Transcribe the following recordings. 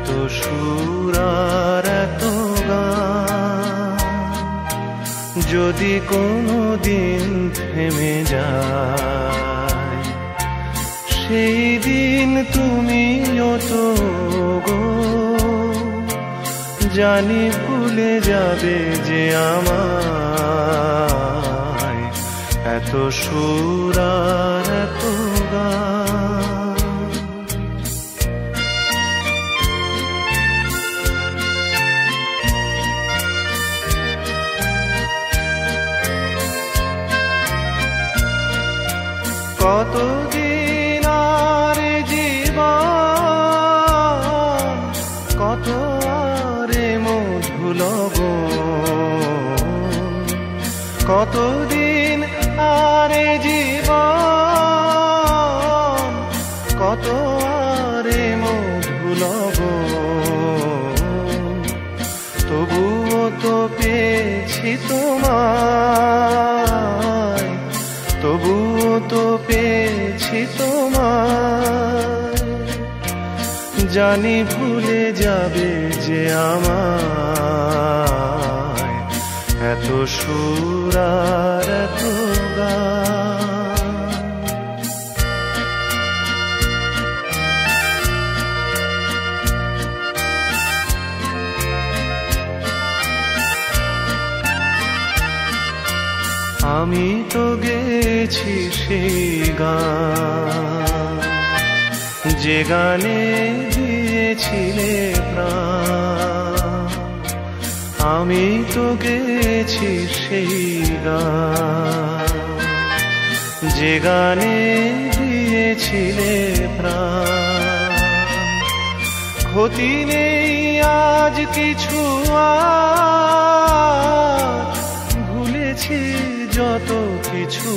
এত সুর আর এত গান, যদি কোনো দিন থেমে যায়, সেই দিন তুমিও তো গো জানি ভুলে যাবে যে আমায়। এত সুর আর এত গান, কতদিন আর জীবন, কত আরে মধুলব, কতদিন আরে জীবন, কত আরে মধুলব, তবুও তো পেয়েছি তোমায়, তবুও তো পেয়েছি তোমায়, জানি ভুলে যাবে যে আমায়। এত সুর আর এত গান, আমি তো গেছি সেই গান, যে গানে দিয়েছিলে প্রাণ। আমি তো গেছি সেই গান, যে গানে দিয়েছিলে প্রাণ। ক্ষতি নেই আজ কিছু আর, ভুলেছি যত কিছু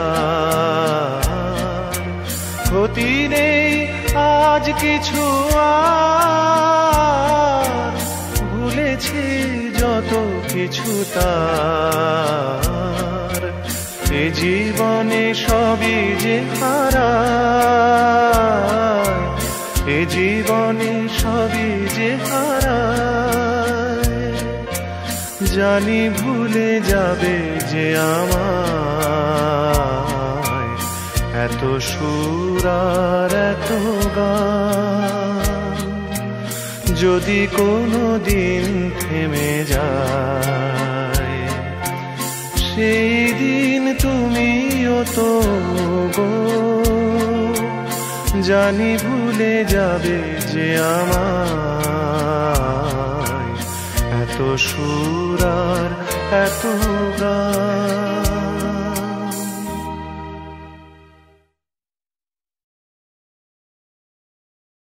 তার। ক্ষতি নেই আজ কিছু আর, ভুলেছি যত কিছু তার। এ জীবনে সবই যে হারায়, এ জীবনে সবই যে হারায়, জানি ভুলে যাবে যে আমায়। এত সুর আর এত গান, যদি কোনো দিন থেমে যায়, সেই দিন তুমিও তো গো জানি ভুলে যাবে যে আমায়। এত সুর আর এত গান।